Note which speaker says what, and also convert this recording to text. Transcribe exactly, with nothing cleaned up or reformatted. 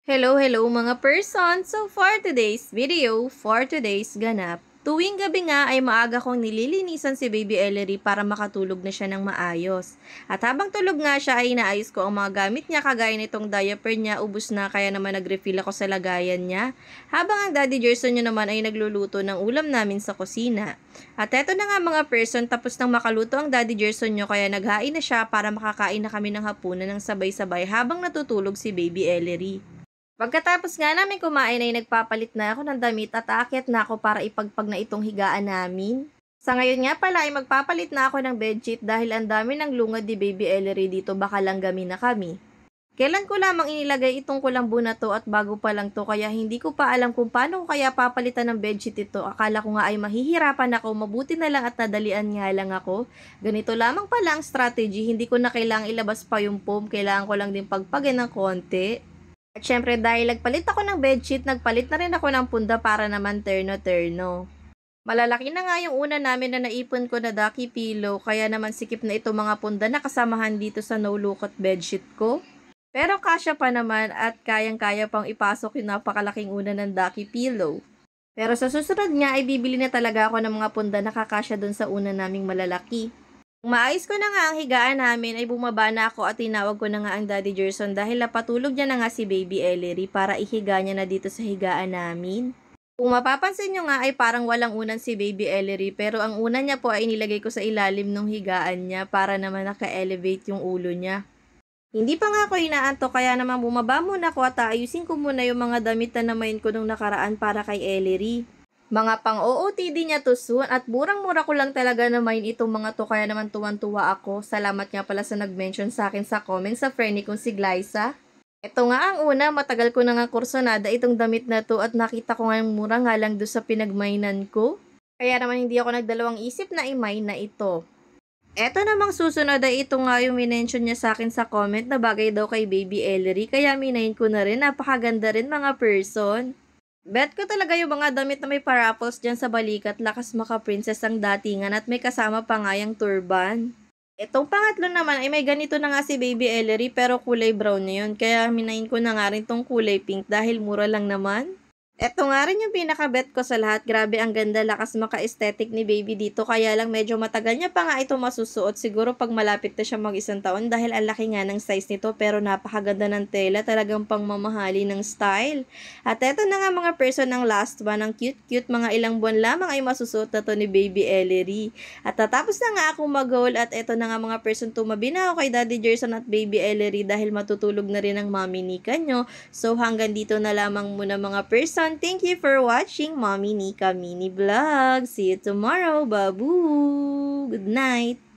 Speaker 1: Hello, hello mga person! So for today's video, for today's ganap, tuwing gabi nga ay maaga kong nililinisan si Baby Ellery para makatulog na siya ng maayos. At habang tulog nga siya ay inaayos ko ang mga gamit niya kagaya nitong diaper niya, ubos na kaya naman nag-refill ako sa lagayan niya. Habang ang Daddy Gerson niya naman ay nagluluto ng ulam namin sa kusina. At eto na nga mga person, tapos nang makaluto ang Daddy Gerson nyo kaya naghain na siya para makakain na kami ng hapunan ng sabay-sabay habang natutulog si Baby Ellery. Pagkatapos nga namin kumain ay nagpapalit na ako ng damit at aakyat na ako para ipagpag na itong higaan namin. Sa ngayon nga pala ay magpapalit na ako ng bedsheet dahil ang dami ng lungad ni Baby Ellery dito, baka langgamin na kami. Kailan ko lamang inilagay itong kulambo na to at bago pa lang to kaya hindi ko pa alam kung paano ko kaya papalitan ng bedsheet ito. Akala ko nga ay mahihirapan ako, mabuti na lang at nadalian nga lang ako. Ganito lamang pala ang strategy, hindi ko na kailangang ilabas pa yung foam, kailangan ko lang din pagpagin ng konti. At syempre dahil nagpalit ako ng bedsheet, nagpalit na rin ako ng punda para naman terno-terno. Malalaki na nga yung una namin na naipon ko na ducky pillow, kaya naman sikip na ito mga punda na kasamahan dito sa no-lukot bedsheet ko. Pero kasya pa naman at kayang-kaya pang ipasok yung napakalaking una ng ducky pillow. Pero sa susunod nga ay bibili na talaga ako ng mga punda na kakasya dun sa una naming malalaki. Kung maayos ko na nga ang higaan namin ay bumaba na ako at tinawag ko na nga ang Daddy Gerson dahil napatulog niya na nga si Baby Ellery para ihiga niya na dito sa higaan namin. Kung mapapansin nyo nga ay parang walang unan si Baby Ellery pero ang unan niya po ay nilagay ko sa ilalim ng higaan niya para naman naka-elevate yung ulo niya. Hindi pa nga ako inaantok kaya naman bumaba muna ako at ayusin ko muna yung mga damit na namain ko nung nakaraan para kay Ellery. Mga pang-O O T D niya to soon at murang-mura ko lang talaga naman itong mga to kaya naman tuwan-tuwa ako. Salamat nga pala sa nag-mention sa akin sa comment sa friend kong si Glyza. Ito nga ang una, matagal ko na nga kursonada itong damit na to at nakita ko nga yung mura nga lang doon sa pinagmainan ko. Kaya naman hindi ako nagdalawang isip na i-mine na ito. Eto namang susunod ay ito nga yung minention niya sa akin sa comment na bagay daw kay Baby Ellery kaya minain ko na rin, napakaganda rin mga person. Bet ko talaga yung mga damit na may paraffles dyan sa balikat, lakas maka-princess ang datingan at may kasama pa nga yung turban. Itong pangatlo naman ay may ganito na nga si Baby Ellery pero kulay brown na yun, kaya minain ko na nga rin tong kulay pink dahil mura lang naman. Eto nga rin yung pinaka-bet ko sa lahat, grabe ang ganda, lakas maka-aesthetic ni Baby dito, kaya lang medyo matagal niya pa nga ito masusuot, siguro pag malapit na siya mag isang taon dahil ang laki nga ng size nito pero napakaganda ng tela, talagang pangmamahali ng style. At eto na nga mga person ng last one, ang cute-cute, mga ilang buwan lamang ay masusuot na to ni Baby Ellery. At tatapos na nga akong mag-haul at eto na nga mga person, tumabi na ako kay Daddy Gerson at Baby Ellery dahil matutulog na rin ang Mami Nika nyo. So hanggang dito na lamang muna mga person. Thank you for watching Mommy Nika Mini Vlog. See you tomorrow. Babu! Good night!